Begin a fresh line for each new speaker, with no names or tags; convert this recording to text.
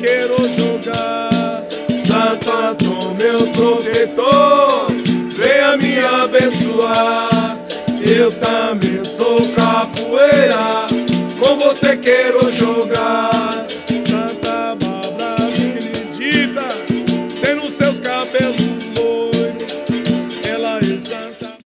quero jogar. Santo Antônio, meu protetor, venha me abençoar. Eu também sou capoeira.